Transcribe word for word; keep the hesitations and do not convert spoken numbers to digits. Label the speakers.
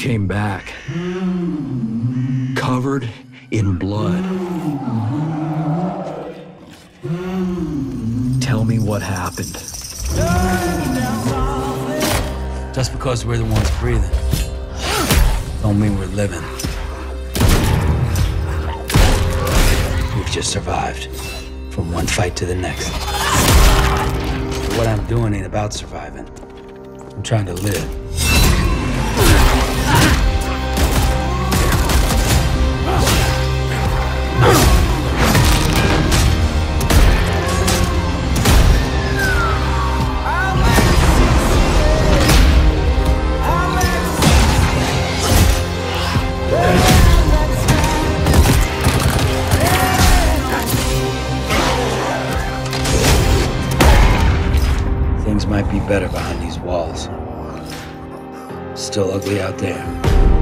Speaker 1: came back, covered in blood. Tell me what happened.
Speaker 2: Just because we're the ones breathing, don't mean we're living. We've just survived from one fight to the next. But what I'm doing ain't about surviving. I'm trying to live. Things might be better behind these walls. Still ugly out there.